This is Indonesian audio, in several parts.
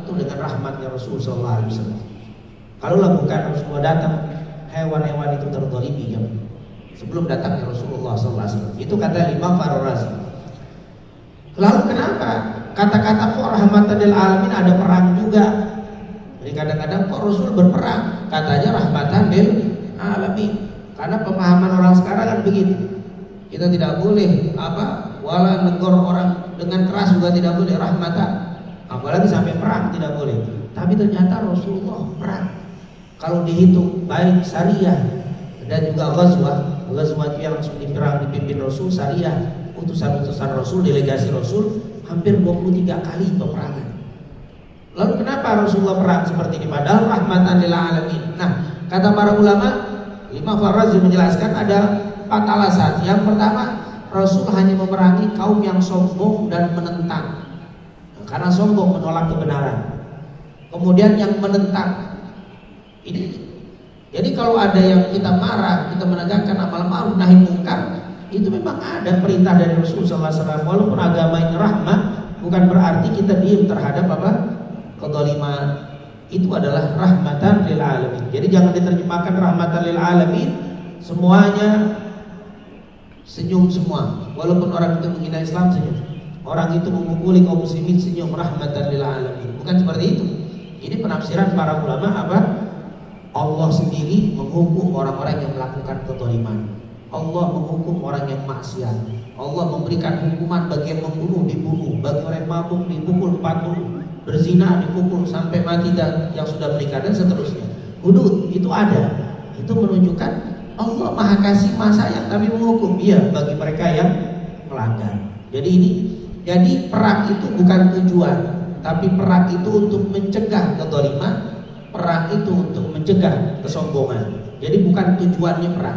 itu dengan rahmatnya Rasul sallallahu alaihi wasallam. Kalaulah bukan Rasulullah datang, hewan-hewan itu terzalimi ya. Sebelum datangnya Rasulullah sallallahu alaihi wasallam. Itu kata Imam Ar-Razi. Lalu kenapa kata-kata kok rahmatan lil alamin ada perang juga? Jadi kadang-kadang kok Rasul berperang, katanya rahmatan lil alamin. Karena pemahaman orang sekarang kan begitu. Kita tidak boleh wala negor orang dengan keras juga tidak boleh, rahmatan. Apalagi sampai perang tidak boleh. Tapi ternyata Rasulullah perang. Kalau dihitung baik syariah dan juga ghazwah itu yang langsung dipimpin Rasul, syariah, utusan-utusan Rasul, delegasi Rasul, hampir 23 kali peperangan. Lalu kenapa Rasulullah perang seperti ini? Padahal rahmatan lil alamin. Nah, kata para ulama, Imam Ar-Razi menjelaskan ada 4 alasan. Yang pertama, Rasul hanya memerangi kaum yang sombong dan menentang, karena sombong menolak kebenaran. Kemudian yang menentang ini, jadi kalau ada yang kita marah, kita menegakkan amal ma'ruf nahi munkar, itu memang ada perintah dari Rasulullah SAW. Walaupun agama ini rahmah, bukan berarti kita diam terhadap kezaliman. Itu adalah rahmatan lil alamin. Jadi jangan diterjemahkan rahmatan lil alamin semuanya senyum semua. Walaupun orang itu menghina Islam, senyum. Orang itu memukuli kaum muslimin, senyum, rahmatan lil alamin. Bukan seperti itu. Ini penafsiran para ulama Allah sendiri menghukum orang-orang yang melakukan kezaliman. Allah menghukum orang yang maksiat. Allah memberikan hukuman bagi yang membunuh dibunuh, bagi orang yang mabuk dipukul 40, berzina dipukul sampai mati dan yang sudah menikah dan seterusnya. Hudud itu ada. Itu menunjukkan Allah Maha Kasih, Maha Sayang, tapi menghukum bagi mereka yang melanggar. Jadi perang itu bukan tujuan, tapi perang itu untuk mencegah kezaliman. Perang itu untuk mencegah kesombongan. Jadi bukan tujuannya perang.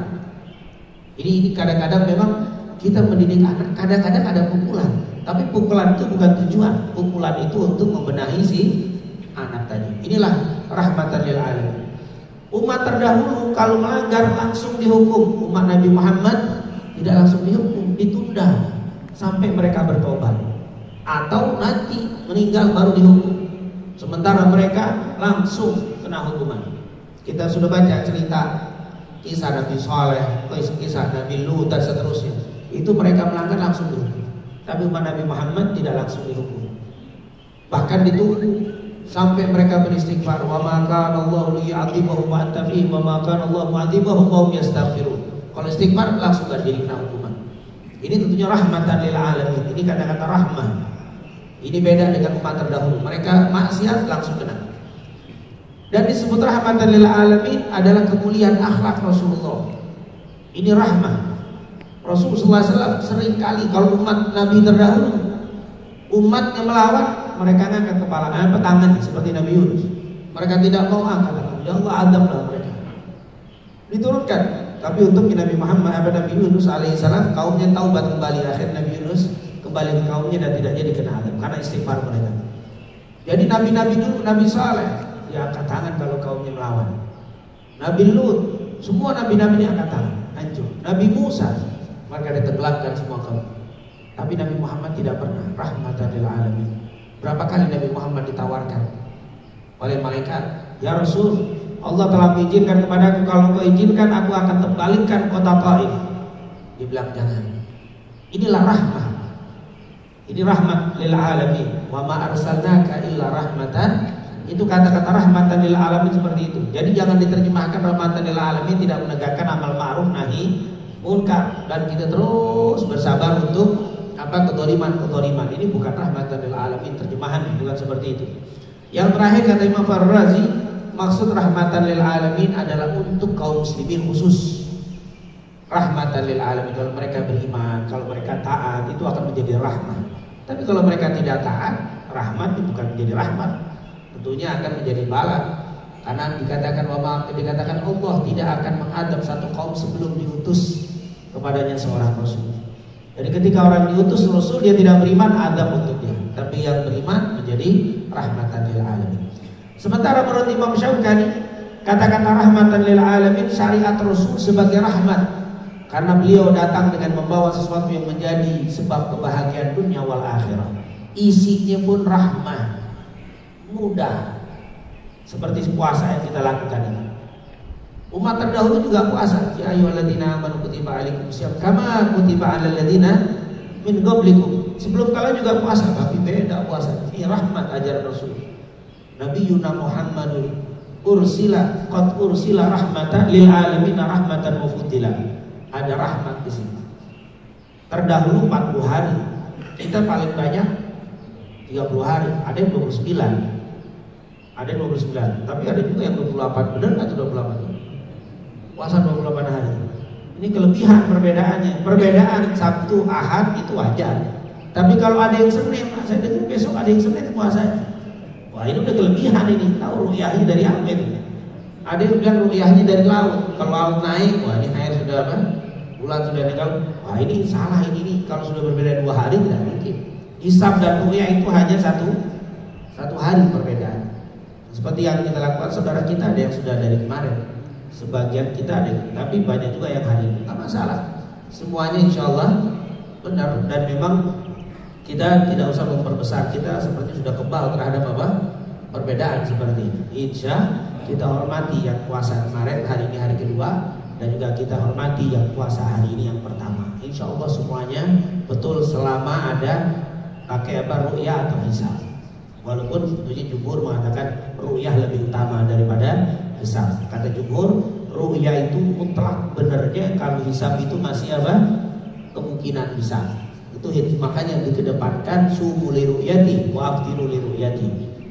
Ini kadang-kadang memang kita mendidik anak, kadang-kadang ada pukulan, tapi pukulan itu bukan tujuan. Pukulan itu untuk membenahi si anak tadi. Inilah rahmatan lil alamin. Umat terdahulu kalau melanggar langsung dihukum. Umat Nabi Muhammad tidak langsung dihukum, ditunda sampai mereka bertobat atau nanti meninggal baru dihukum. Sementara mereka langsung kena hukuman. Kita sudah baca cerita kisah Nabi Saleh, kisah Nabi Lut dan seterusnya. Itu mereka melanggar langsung dihukum. Tapi umat Nabi Muhammad tidak langsung dihukum. Bahkan ditunggu sampai mereka beristighfar. Wa ma kana Allahu liyu'adzibahum wa anta fihim wa ma kana Allahu mu'adzibahum wa hum yastaghfirun. Kalau istighfar langsung gak jadi kena hukuman. Ini tentunya rahmatan lil alamin. Ini kata-kata rahmah. Ini beda dengan umat terdahulu. Mereka maksiat langsung kena. Dan disebut rahmatan lil alamin adalah kemuliaan akhlak Rasulullah. Ini rahmah. Rasulullah SAW sering kali kalau umat Nabi terdahulu, umatnya melawan, mereka angkat kepala, tangan seperti Nabi Yunus. Mereka tidak mau angkat tangan. Ya Allah, adablah mereka. Diturunkan. Tapi untuk Nabi Muhammad, Nabi Yunus alaihissalam, kaumnya taubat kembali. Akhir Nabi Yunus kembali ke kaumnya dan tidak jadi kena azab karena istighfar mereka. Jadi nabi-nabi dulu, Nabi Saleh dia angkat tangan kalau kaumnya melawan. Nabi Lut, semua nabi-nabi ini angkat tangan, hancur. Nabi Musa, mereka ditenggelamkan semua kaum. Tapi Nabi Muhammad tidak pernah, rahmatan lil alamin. Berapa kali Nabi Muhammad ditawarkan oleh malaikat, ya Rasul, Allah telah mengizinkan kepadaku, kalau kau izinkan aku akan tembalikkan kota Taif. Dibilang jangan. Inilah rahmah. Ini rahmat lil alamin. Wa ma arsalnaka illa rahmatan. Itu kata-kata rahmatan lil alamin seperti itu. Jadi jangan diterjemahkan rahmatan lil alamin tidak menegakkan amal ma'ruf nahi munkar dan kita terus bersabar untuk kezaliman. Ini bukan rahmatan lil alamin, terjemahan bukan seperti itu. Yang terakhir kata Imam Ar-Razi, maksud rahmatan lil alamin adalah untuk kaum muslimin khusus. Rahmatan lil alamin, kalau mereka beriman, kalau mereka taat, itu akan menjadi rahmat. Tapi kalau mereka tidak taat, rahmat itu bukan menjadi rahmat, tentunya akan menjadi bala. Karena dikatakan Allah tidak akan mengadab satu kaum sebelum diutus kepadanya seorang rasul. Jadi ketika orang diutus rasul, dia tidak beriman, adab untuk dia. Tapi yang beriman menjadi rahmatan lil alamin. Sementara menurut Imam Syaukani, kata-kata rahmatan lil alamin, syariat Rasul sebagai rahmat, karena beliau datang dengan membawa sesuatu yang menjadi sebab kebahagiaan dunia wal akhirah. Isinya pun rahmah, mudah seperti puasa yang kita lakukan ini. Umat terdahulu juga puasa. Ya ayyuhalladzina amanu kutiba alaikumusiyam kama kutiba alal ladzina min qablikum. Sebelum kalian juga puasa, tapi beda puasa. Ini rahmat ajaran Rasul. Nabiyuna Muhammadun qad ursila rahmatan lil alamin rahmatan mufaddila. Ada rahmat di sini. Terdahulu 40 hari. Kita paling banyak 30 hari, ada yang 29. Ada yang 29, tapi ada juga yang 28. Benar enggak tuh 28? Puasa 28 hari. Ini kelebihan perbedaannya. Perbedaan Sabtu, Ahad itu wajar. Tapi kalau ada yang Senin, saya dengar besok ada yang Senin puasanya. Wah, ini udah kelebihan ini. Tahu ru'yahnya dari apa itu? Ada yang bilang ru'yahnya dari laut. Kalau laut naik, wah ini air sudah apa? Bulan sudah naik. Wah ini salah ini. Kalau sudah berbeda 2 hari tidak mungkin. Hisab dan ru'yah itu hanya satu hari perbedaan. Seperti yang kita lakukan, saudara kita ada yang sudah dari kemarin. Sebagian kita ada, tapi banyak juga yang hari ini. Tidak masalah. Semuanya insya Allah benar. Dan memang kita tidak usah memperbesar. Kita seperti sudah kebal terhadap apa? Perbedaan seperti ini. Insya kita hormati yang puasa kemarin, hari ini hari kedua. Dan juga kita hormati yang puasa hari ini yang pertama. Insya Allah semuanya betul selama ada pakai apa? Ru'yah atau hisab. Walaupun sebetulnya jumhur mengatakan ru'yah lebih utama daripada hisab. Kata jumhur, ru'yah itu mutlak, benernya. Kalau hisab itu masih apa? Kemungkinan bisa. Itu makanya dikedepankan sumu li ru'yati wa aftiru li ru'yati.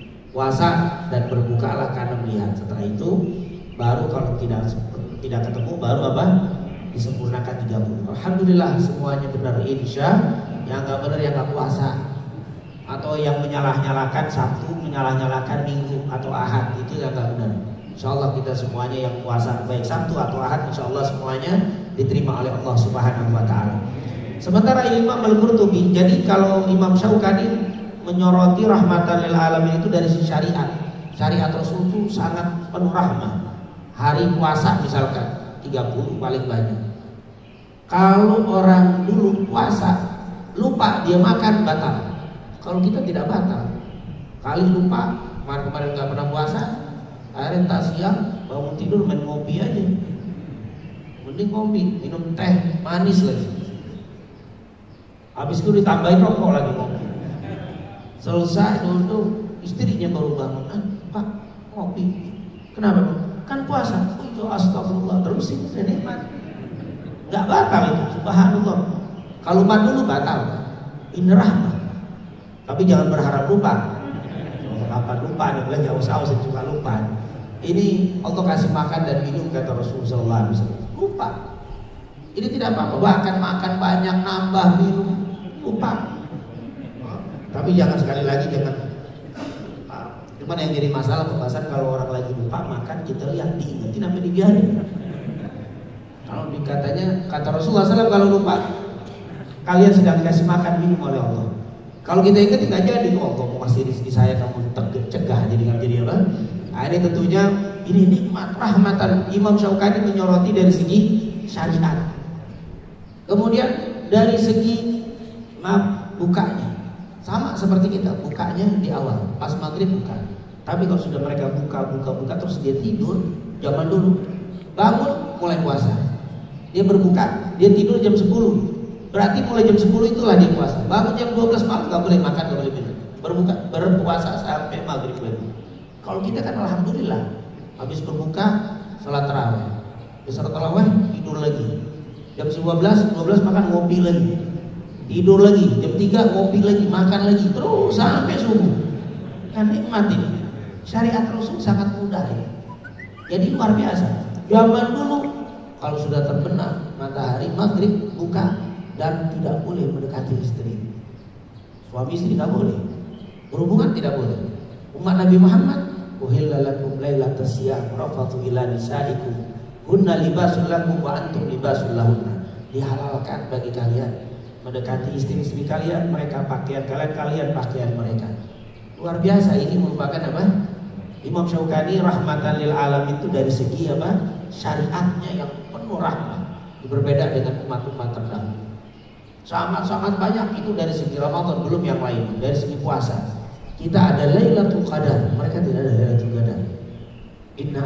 Puasa dan berbukalah karena melihat. Setelah itu baru kalau tidak ketemu baru apa? Disempurnakan 30. Alhamdulillah semuanya benar, insya. Yang enggak benar yang enggak puasa. Atau yang menyalah-nyalakan Sabtu, menyalah-nyalakan Minggu atau Ahad, itu yang enggak benar. Insyaallah kita semuanya yang puasa baik Sabtu atau Ahad, insyaallah semuanya diterima oleh Allah Subhanahu wa taala. Sementara Imam Al-Qurtubi, jadi kalau Imam Syaukani menyoroti rahmatan lil alamin itu dari sisi syariat. Syariat Rasul itu sangat penuh rahmah. Hari puasa misalkan 30 paling banyak. Kalau orang dulu puasa lupa dia makan batal. Kalau kita tidak batal, kali lupa, kemarin nggak pernah puasa, akhirnya tak siang, bangun tidur main ngopi aja. Mending ngopi, minum teh manis lagi. Habis itu ditambahin rokok lagi ngopi. Selesai dulu istrinya baru bangun, Pak ngopi. Kenapa? Kan puasa. Oh itu astagfirullah, terusin saya nikmat. Nggak batal itu, subhanallah. Kalau lupa dulu batal, ini rahmat. Tapi jangan berharap lupa. Kapan lupa? Ada bilang jauh saus juga lupa. Ini Allah kasih makan dan minum kata Rasulullah SAW. Lupa. Ini tidak apa-apa. Bahkan makan banyak, nambah, minum, lupa. Tapi jangan sekali lagi jangan. Cuman yang jadi masalah pembahasan kalau orang lagi lupa makan kita lihat diingetin apa dibiarin. Kalau dikatanya kata Rasulullah SAW kalau lupa kalian sedang dikasih makan minum oleh Allah. Kalau kita ingat tidak jadi, oh kok mau kasih rezeki saya kamu cegah jadi apa? Nah, ini tentunya ini nikmat rahmatan. Imam Syaukani menyoroti dari segi syariat. Kemudian dari segi bukanya sama seperti kita, bukanya di awal pas maghrib buka. Tapi kalau sudah mereka buka terus dia tidur, zaman dulu bangun mulai puasa. Dia berbuka, dia tidur jam 10. Berarti mulai jam 10 itulah dia puasa. Bangun jam 12 malam gak boleh makan, gak boleh minum. Berpuasa sampai maghrib lagi. Kalau kita kan alhamdulillah habis berbuka salat tarawih. Habis salat tarawih tidur lagi. Jam 12 makan ngopi lagi. Tidur lagi. Jam 3 ngopi lagi, makan lagi. Terus sampai subuh. Kan nikmat ini. Syariat Rasul sangat mudah ini. Jadi luar biasa. Zaman dulu kalau sudah terbenam matahari maghrib buka dan tidak boleh mendekati istri. Suami istri tidak boleh. Berhubungan tidak boleh. Umat Nabi Muhammad, uhilla lakum lailatas siyam rafathu ila nisaikum hunna libasul lakum wa antum libasul lahunna. Dihalalkan bagi kalian mendekati istri-istri kalian, mereka pakaian kalian pakaian mereka. Luar biasa, ini merupakan apa? Imam Syaukani rahmatan lil alamin itu dari segi apa? Syariatnya yang penuh rahmat. Berbeda dengan umat-umat terdahulu. Sangat-sangat banyak itu dari segi Ramadan, belum yang lain. Dari segi puasa kita ada Lailatul Qadar. Mereka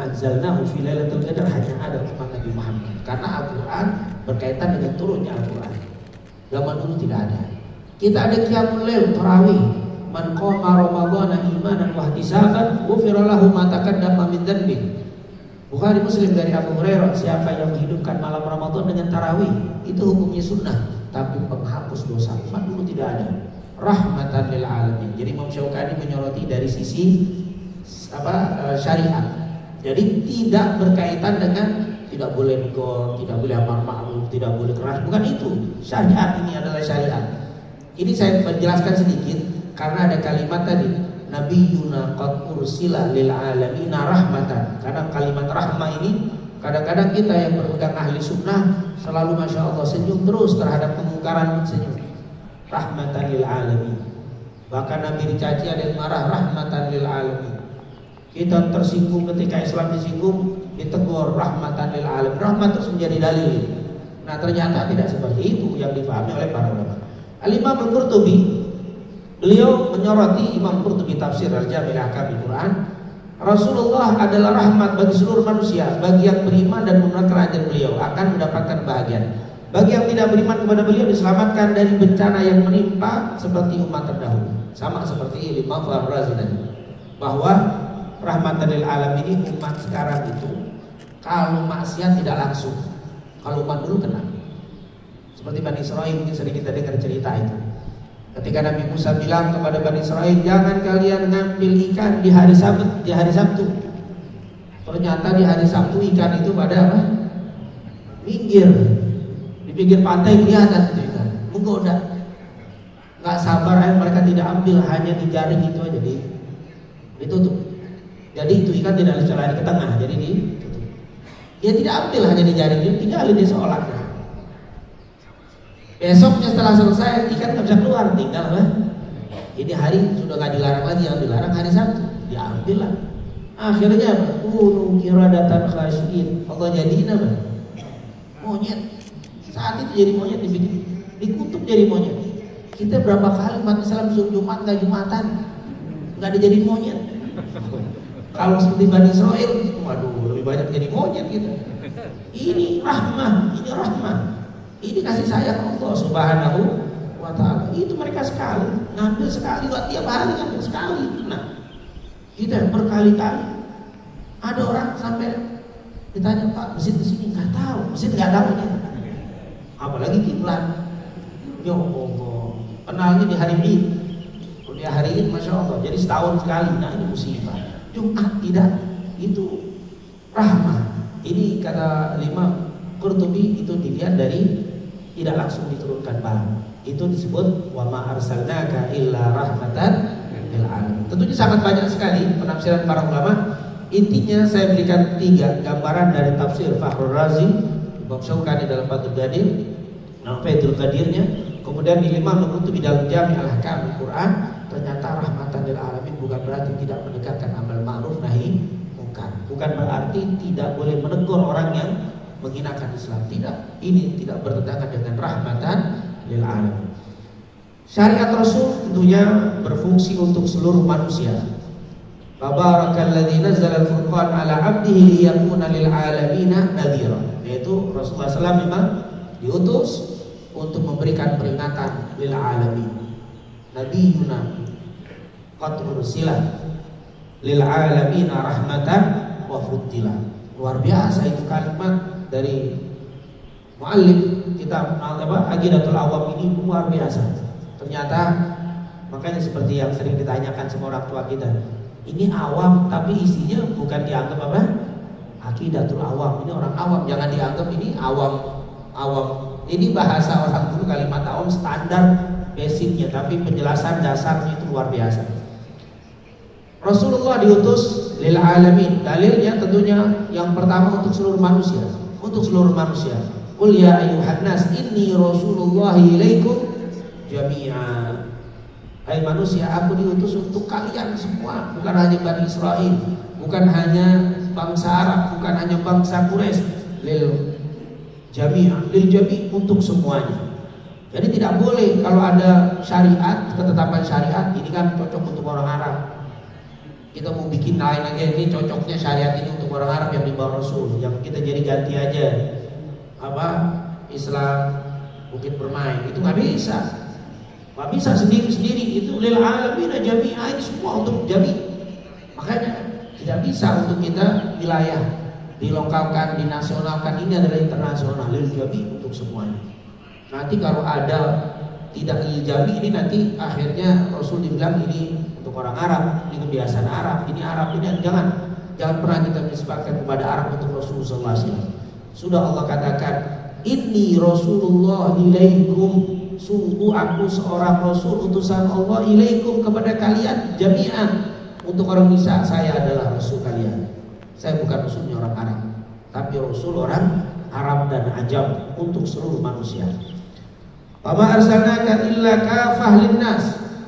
anzalnahu fi lailatul qadar hanya ada umat Nabi Muhammad. Karena Al-Quran berkaitan dengan turunnya Al-Quran. Zaman dulu tidak ada. Kita ada qiyamul lail, tarawih. Man qama ramadhana imanan wa ihtisaban ghufira lahu ma taqaddama min dhanbihi. Bukhari Muslim dari Abu Hurairah, siapa yang menghidupkan malam Ramadan dengan tarawih, itu hukumnya sunnah, tapi penghapus dosa. Umat dulu tidak ada. Rahmatan lil alamin. Jadi Imam Syaukani menyoroti dari sisi syariat. Jadi tidak berkaitan dengan tidak boleh negor, tidak boleh amar ma'ruf, tidak boleh keras. Bukan itu. Syariat ini adalah syariat. Ini saya menjelaskan sedikit karena ada kalimat tadi, Nabiyuna qad ursila lil alamin rahmatan. Karena kalimat rahmah ini kadang-kadang kita yang berpegang ahli sunnah selalu masya Allah senyum terus terhadap kemungkaran, senyum. Rahmatan lil alamin. Bahkan Nabi dicaci ada yang marah, rahmatan lil alamin. Kita tersinggung ketika Islam disinggung, ditegur, rahmatan lil alamin. Rahmat terus menjadi dalil. Nah ternyata tidak seperti itu yang difahami oleh para ulama. Al-Imam Al-Qurtubi, beliau menyoroti, Imam Qurtubi tafsir Al-Jami' Ahkamil Quran, Rasulullah adalah rahmat bagi seluruh manusia. Bagi yang beriman dan menunaikan ajaran beliau akan mendapatkan kebahagiaan. Bagi yang tidak beriman kepada beliau diselamatkan dari bencana yang menimpa seperti umat terdahulu. Sama seperti Imam Ar-Razi tadi, bahwa rahmatan lil alamin ini umat sekarang itu kalau maksiat tidak langsung, kalau umat dulu kena. Seperti Bani Israil, mungkin sering kita dengar cerita itu. Ketika Nabi Musa bilang kepada Bani Israil, jangan kalian ngambil ikan di hari Sabtu. Ternyata di hari Sabtu ikan itu pada apa? Minggir. Di pinggir pantai kelihatan itu ikan, menggoda. Nggak sabar mereka tidak ambil, hanya di jaring itu aja ditutup. Jadi itu ikan tidak bisa lari ke tengah, jadi ditutup. Dia tidak ambil, hanya di jaring, dia tinggalin, dia sholat. Besoknya setelah selesai ikan nggak bisa keluar, tinggal lah. Ini hari sudah nggak dilarang lagi, yang dilarang hari Sabtu, diambil lah. Akhirnya kiradatan khasyin, Allah jadiin apa? Monyet. Saat itu jadi monyet, dikutuk jadi monyet. Kita berapa kali umat Islam suruh Jumat nggak Jumatan, nggak ada jadi monyet. Kalau seperti Bani Israil, waduh lebih banyak jadi monyet gitu. Ini rahmah, ini rahmah. Ini kasih sayang Allah Subhanahu wa ta'ala. Itu mereka sekali ngambil sekali, buat tiap hari ngambil sekali. Nah, kita berkali-kali. Ada orang sampai ditanya, Pak, masjid di sini nggak tahu, masjid nggak tahu dia. Apalagi kiblat. Ya Allah, kenalnya di hari Id. Di hari Id, masya Allah. Jadi setahun sekali. Nah ini musibah. Jumat tidak, itu rahmah. Ini kata Imam Qurtubi itu dilihat dari tidak langsung diturunkan barang. Itu disebut wa ma arsalnaka illa rahmatan lil alamin. Tentunya sangat banyak sekali penafsiran para ulama. Intinya saya berikan 3 gambaran dari tafsir Fakhrul Razi, Imam Syaukani dalam Fathul Qadir, Fathul Qadirnya, kemudian Imam Qurtubi dalam Jami' Al-Ahkamil Quran. Ternyata rahmatan lil alamin bukan berarti tidak menegakkan amal ma'ruf nahi munkar. Bukan berarti tidak boleh menegur orang yang menghinakan Islam, tidak. Ini tidak bertentangan dengan rahmatan lil alamin. Syariat Rasul tentunya berfungsi untuk seluruh manusia. Tabarakalladzi nazzala al-furqan ala 'abdihi liyakuna lil alamin nadhira. Yaitu Rasulullah SAW memang diutus untuk memberikan peringatan lil alamin. Nabiyuna qad ursila lil alamin rahmatan wa fuddila. Luar biasa itu kalimat dari muallif kitab Aqidatul Awam ini, luar biasa. Ternyata makanya seperti yang sering ditanyakan sama orang tua kita, ini awam tapi isinya bukan dianggap apa? Aqidatul Awam. Ini orang awam, jangan dianggap ini awam. Ini bahasa orang dulu, kalimat awam standar basicnya, tapi penjelasan dasarnya itu luar biasa. Rasulullah diutus lil alamin. Dalilnya tentunya yang pertama untuk seluruh manusia. Untuk seluruh manusia. Qul ya ayyuhan nas inni rasulullahi ilaikum jami'a. Hai manusia, aku diutus untuk kalian semua, bukan hanya Bani Israil, bukan hanya bangsa Arab, bukan hanya bangsa Quraisy. Lil jami'a, lil jami' untuk semuanya. Jadi tidak boleh kalau ada syariat, ketetapan syariat ini kan cocok untuk orang Arab. Kita mau bikin lain aja, ini cocoknya syariat ini untuk orang Arab yang dibawa Rasul, yang kita jadi ganti aja apa Islam Bukit Permai, itu nggak bisa. Nggak bisa sendiri-sendiri, itu lil alamin jami'ah, ini semua untuk jami'. Makanya tidak bisa untuk kita wilayah dilokalkan, dinasionalkan, ini adalah internasional, lil jami' untuk semuanya. Nanti kalau ada tidak lil jami' ini nanti akhirnya Rasul dibilang ini untuk orang Arab, ini kebiasaan Arab, ini Arab, ini jangan pernah kita nisbatkan kepada Arab untuk Rasulullah SAW. Sudah Allah katakan, inni Rasulullah ilaikum, sungguh aku seorang Rasul utusan Allah ilaikum kepada kalian jami'an. Untuk orang Nisa, saya adalah Rasul kalian. Saya bukan Rasulnya orang Arab, tapi Rasul orang Arab dan Ajam untuk seluruh manusia. Wama arsalnaka illa kafah linnas.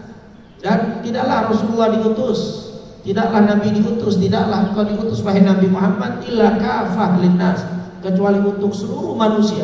Dan tidaklah Rasulullah diutus, tidaklah Nabi diutus, tidaklah engkau diutus wahai Nabi Muhammad illa kafah linnas, kecuali untuk seluruh manusia.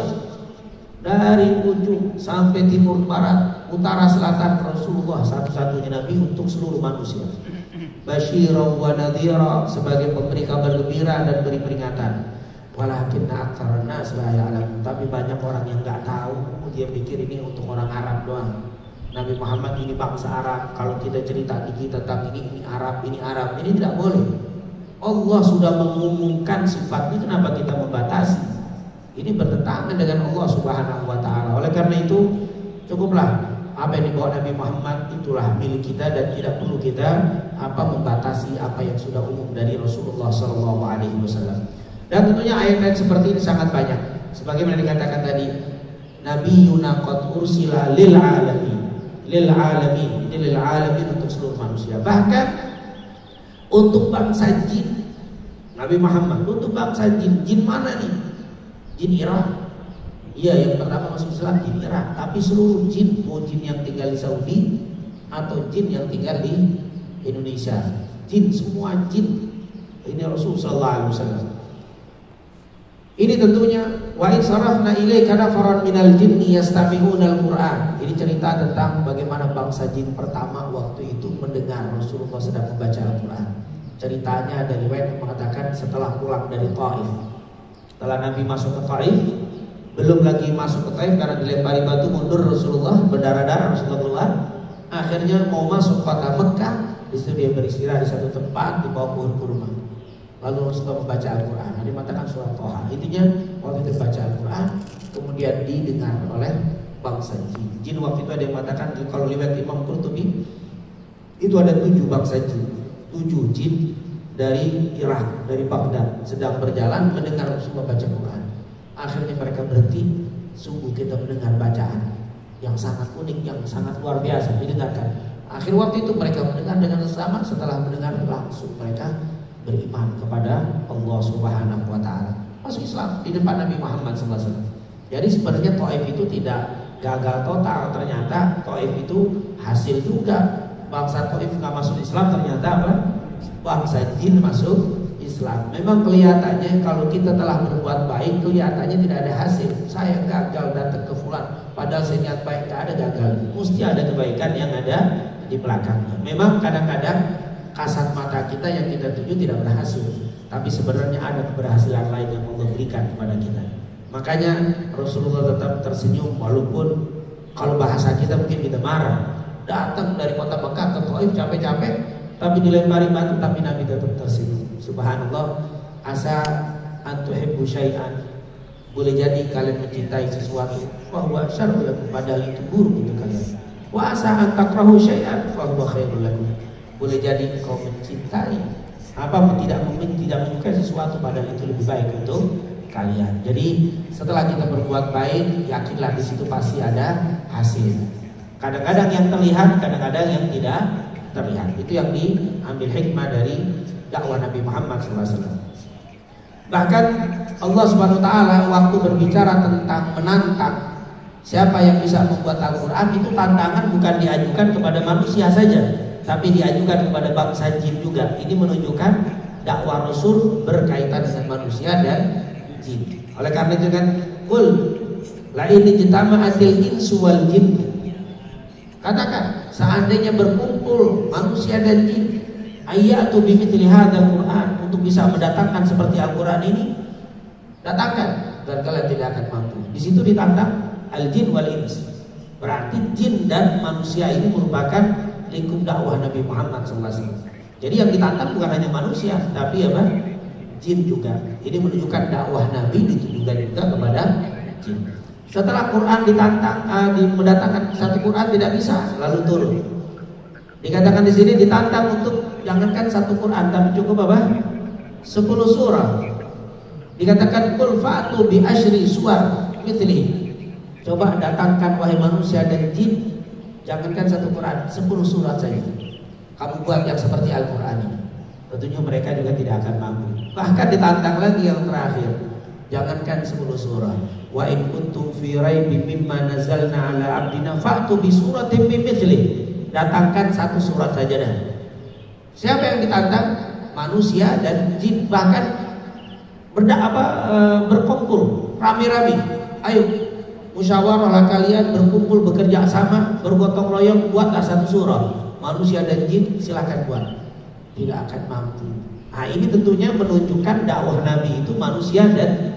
Dari ujung sampai timur barat, utara selatan, Rasulullah satu-satunya Nabi untuk seluruh manusia. Basyiran wa nadhira, sebagai pemberi kabar gembira dan beri peringatan. Walakinna aktsarun nas la ya'lamun, tapi banyak orang yang enggak tahu, dia pikir ini untuk orang Arab doang. Nabi Muhammad ini bangsa Arab, kalau kita cerita dikit tentang ini Arab, ini Arab, ini tidak boleh. Allah sudah mengumumkan sifatnya, kenapa kita membatasi? Ini bertentangan dengan Allah Subhanahu wa taala. Oleh karena itu, cukuplah apa yang dibawa Nabi Muhammad itulah milik kita dan tidak perlu kita membatasi apa yang sudah umum dari Rasulullah SAW. Dan tentunya ayat-ayat seperti ini sangat banyak. Sebagaimana dikatakan tadi, Nabiyuna qad ursila lil alamin. Lil alamin, ini lil alamin untuk seluruh manusia. Bahkan untuk bangsa jin, Nabi Muhammad untuk bangsa jin. Jin mana nih? Jin Irak. Iya, yang pertama masuk Islam jin Irak, tapi seluruh jin, mau jin yang tinggal di Saudi atau jin yang tinggal di Indonesia, jin, semua jin. Ini Rasulullah SAW. Ini tentunya wa in sarafna ilaika nafaran minal jinni yastami'una al-Qur'an. Ini cerita tentang bagaimana bangsa jin pertama waktu itu mendengar Rasulullah sedang membaca Al-Qur'an. Ceritanya dari riwayat mengatakan setelah pulang dari Taif. Setelah Nabi masuk ke Taif, belum lagi masuk ke Taif karena dilempari batu, mundur Rasulullah, berdarah-darah Rasulullah keluar. Akhirnya mau masuk kota Mekah, di situ dia beristirahat di satu tempat di bawah pohon kurma. Lalu Rasulullah membaca Al-Quran. Ada mengatakan surah Toha. Intinya waktu itu baca Al-Quran, kemudian didengar oleh bangsa jin. Jin waktu itu ada yang mengatakan, kalau lihat Imam Qurtubi, itu ada 7 bangsa jin, 7 jin dari Irak, dari Baghdad, sedang berjalan mendengar Rasulullah baca Quran. Akhirnya mereka berhenti. Sungguh kita mendengar bacaan yang sangat unik, yang sangat luar biasa didengarkan. Akhir waktu itu mereka mendengar dengan sesama. Setelah mendengar langsung mereka beriman kepada Allah Subhanahu wa taala, masuk Islam di depan Nabi Muhammad SAW. Jadi sebenarnya Taif itu tidak gagal total, ternyata Taif itu hasil juga. Bangsa Taif nggak masuk Islam, ternyata apa? Bangsa jin masuk Islam. Memang kelihatannya kalau kita telah berbuat baik, kelihatannya tidak ada hasil. Saya gagal datang ke fulan, padahal saya niat baik, tidak ada gagal. Mesti ada kebaikan yang ada di belakangnya. Memang kadang-kadang kasat mata kita yang kita tuju tidak berhasil, tapi sebenarnya ada keberhasilan lain yang Allah berikan kepada kita. Makanya Rasulullah tetap tersenyum, walaupun kalau bahasa kita mungkin kita marah. Datang dari kota Mekah ke Taif capek-capek, tapi dilempari batu, tapi Nabi tetap tersenyum. Subhanallah. Asa antuhibbu syai'an, boleh jadi kalian mencintai sesuatu, wa huwa syarrun lakum, padahal itu buruk untuk kalian. Wa asa an takrahu syai'an, fa huwa khairul lakum, boleh jadi kau mencintai tidak menyukai sesuatu, padahal itu lebih baik untuk kalian. Jadi setelah kita berbuat baik, yakinlah di situ pasti ada hasil. Kadang-kadang yang terlihat, kadang-kadang yang tidak terlihat. Itu yang diambil hikmah dari dakwah Nabi Muhammad SAW. Bahkan Allah Subhanahu Wa Taala waktu berbicara tentang menantang siapa yang bisa membuat Al-Quran, itu tantangan bukan diajukan kepada manusia saja, tapi diajukan kepada bangsa jin juga. Ini menunjukkan dakwah Rasul berkaitan dengan manusia dan jin. Oleh karena itu kan, qul la in ijtama'atil insu wal jin, katakan seandainya berkumpul manusia dan jin Ayatu bimithli hadzal Qur'an, untuk bisa mendatangkan seperti Al-Qur'an ini, datangkan, dan kalian tidak akan mampu. Di situ ditantang al-jin wal ins. Berarti jin dan manusia ini merupakan lingkup dakwah Nabi Muhammad SAW. Jadi yang ditantang bukan hanya manusia, tapi apa? Jin juga. Ini menunjukkan dakwah Nabi ditujukan juga kepada jin. Setelah Quran ditantang, mendatangkan satu Quran tidak bisa, lalu turun. Dikatakan di sini ditantang untuk jangankan satu Quran, tapi cukup apa? 10 surah. Dikatakan qul fa'tu bi asyri suwar mithli. Coba datangkan wahai manusia dan jin, jangankan satu Quran, 10 surat saja. Kamu buat yang seperti Al-Quran ini. Tentunya mereka juga tidak akan mampu. Bahkan ditantang lagi yang terakhir, jangankan 10 surah. Wa in kuntum fi raibin mimma nazalna ala abdina fa'tu bi suratin min mithli. Datangkan satu surat saja dah. Siapa yang ditantang? Manusia dan jin, bahkan berkumpul rame-rame. Ayo, musyawarahlah kalian, berkumpul, bekerja sama, bergotong royong, buatlah satu surah. Manusia dan jin silahkan buat, tidak akan mampu. Nah, ini tentunya menunjukkan dakwah Nabi itu manusia dan